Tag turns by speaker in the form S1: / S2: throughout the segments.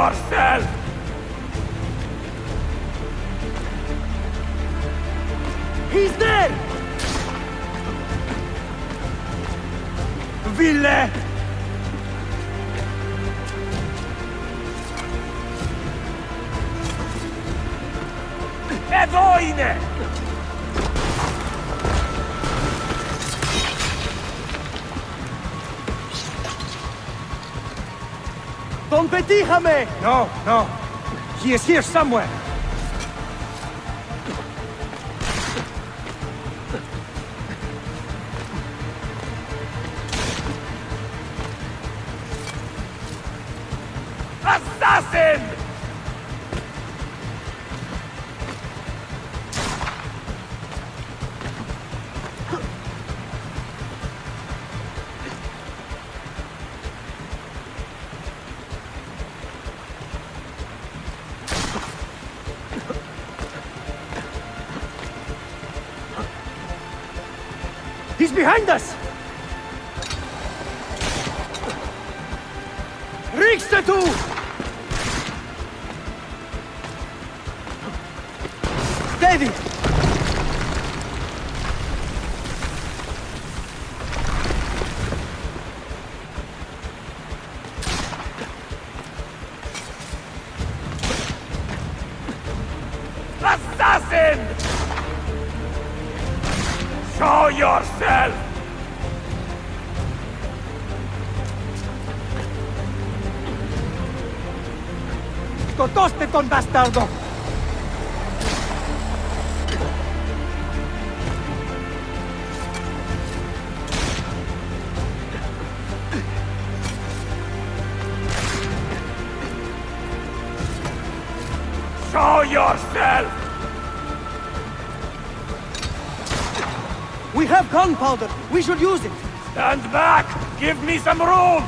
S1: yourself!
S2: He's there!
S1: Ville! E wojnę!
S2: Don Petit Hamé!
S1: No, no. He is here somewhere. Assassin!
S2: He's behind us! Riksdatu! David!
S1: Assassin! Show yourself!
S2: ¡Scotoste, con bastardo!
S1: Show yourself!
S2: We have gunpowder! We should use it!
S1: Stand back! Give me some room!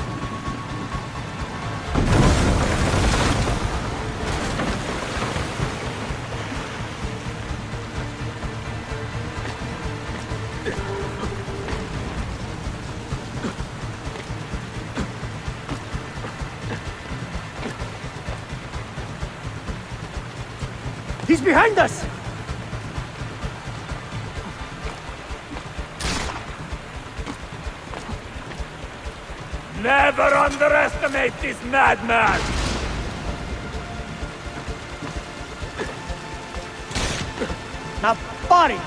S2: He's behind us!
S1: Never underestimate this madman!
S2: Now, body!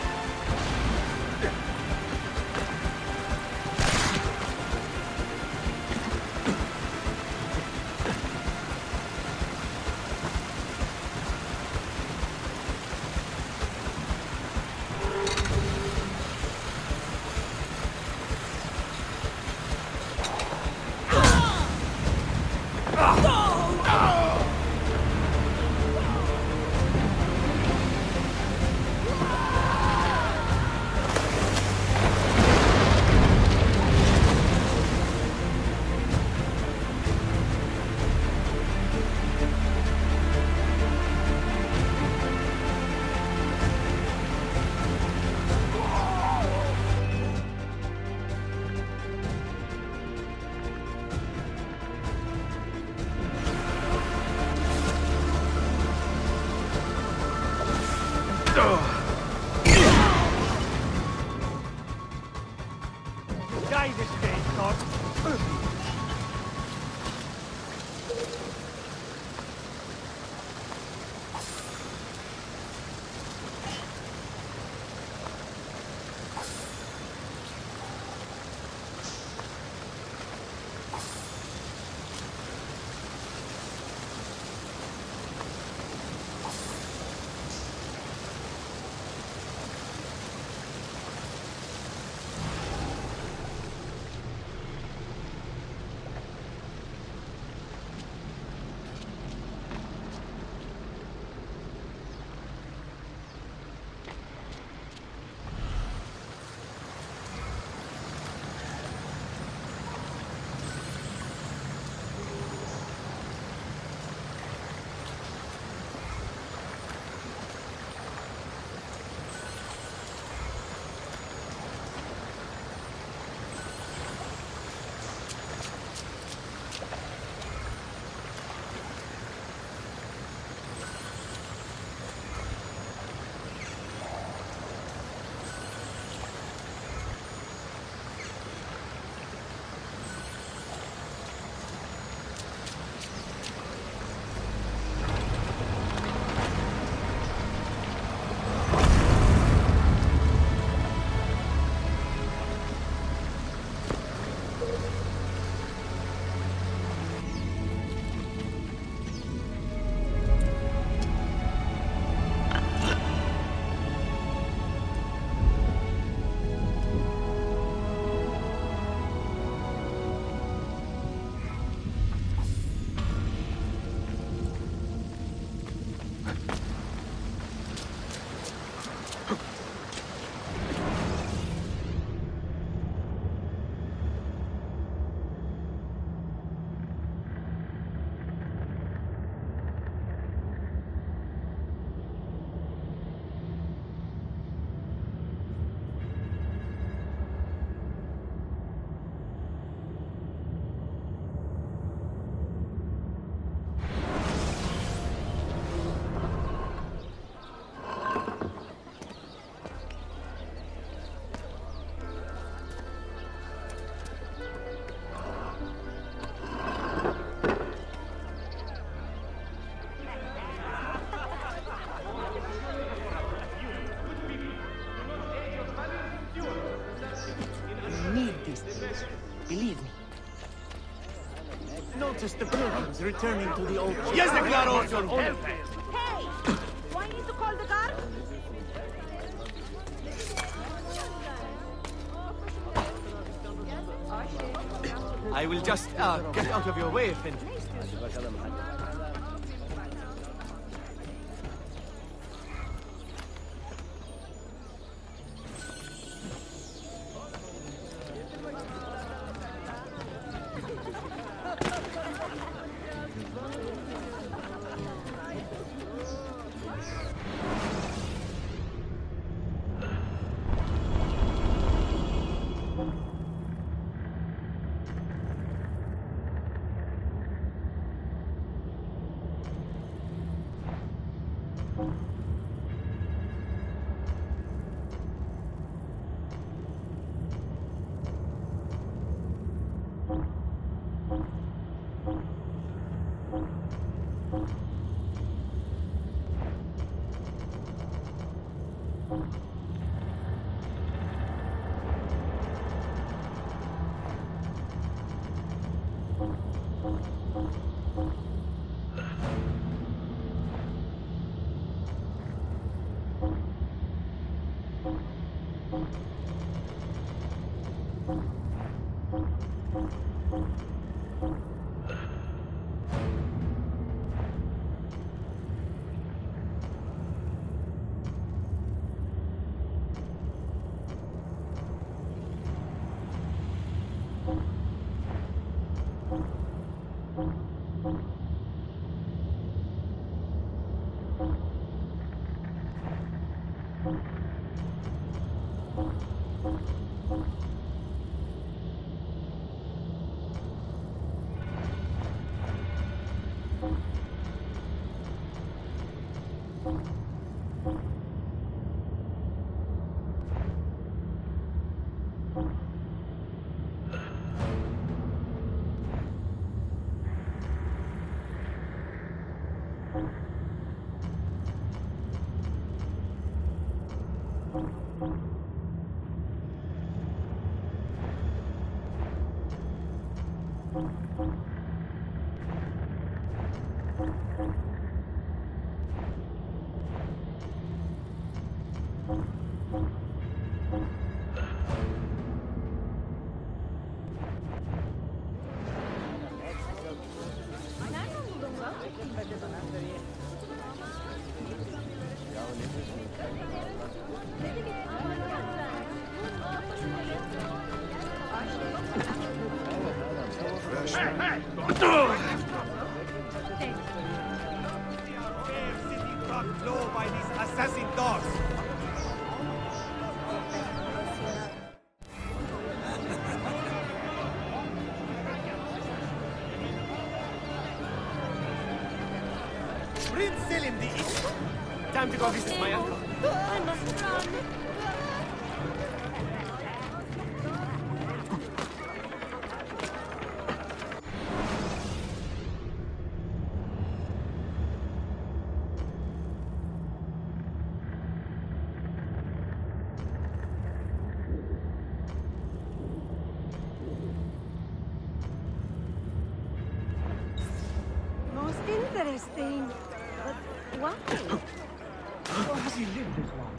S2: Die this day, God! just the pilgrims returning to the old...
S3: Yes, claro!
S4: Hey! Do I need to call the guard?
S3: I will just get out of your way, Finn. Low by these assassin dogs. Prince Selim the East. Time to go visit my uncle.
S4: I must run. Most interesting. But why?
S2: How has he lived this long?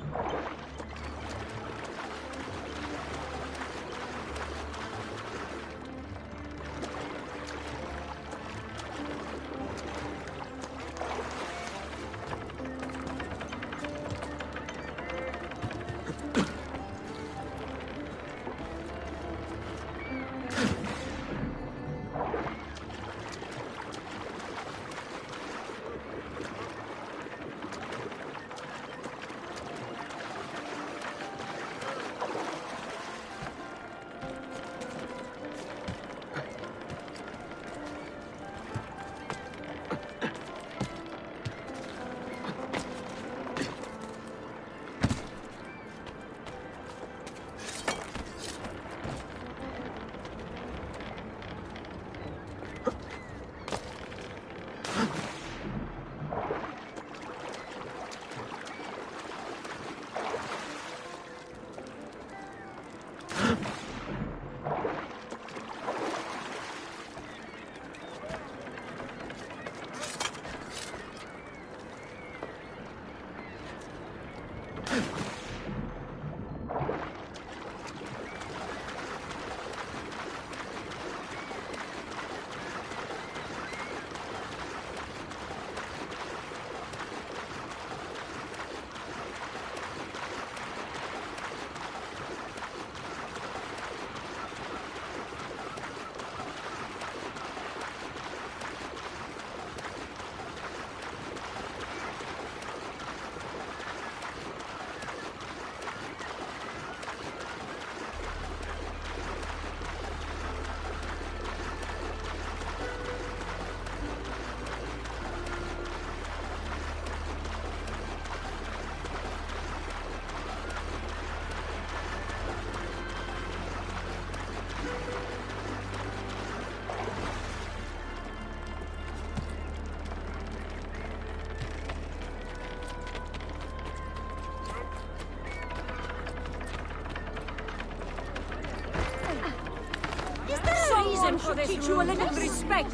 S4: should teach you a little respect.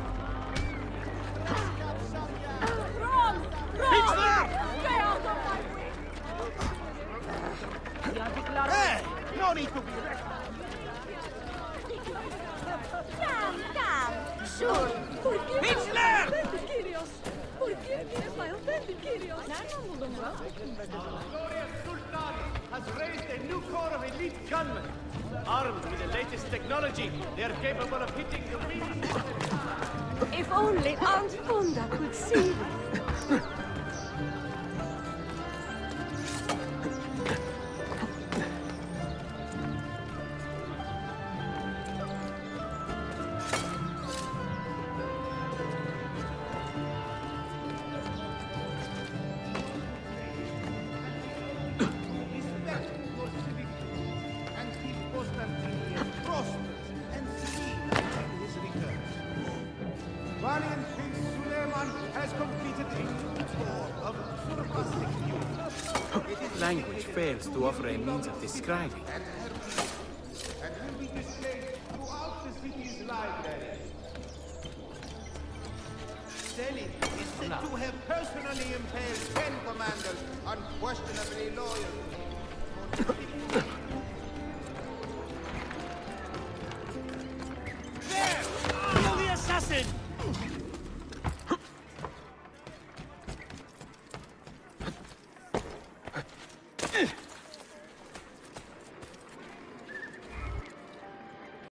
S4: Run! Run! Stay out of my way!
S5: Hey! No need to be
S4: Calm! Sure!
S5: Hitler!
S3: Glorious Sultan has raised a new corps of elite gunmen. Armed with the latest technology, they are capable of hitting the wings.
S4: If only Aunt Funda could see.
S5: Valiant Prince Suleiman has completed a tour of surpassing youth.
S3: Language fails to offer a means of describing.
S5: And will be displayed throughout the city's library. Selim is said to have personally impaled 10 commanders unquestionably loyal to him.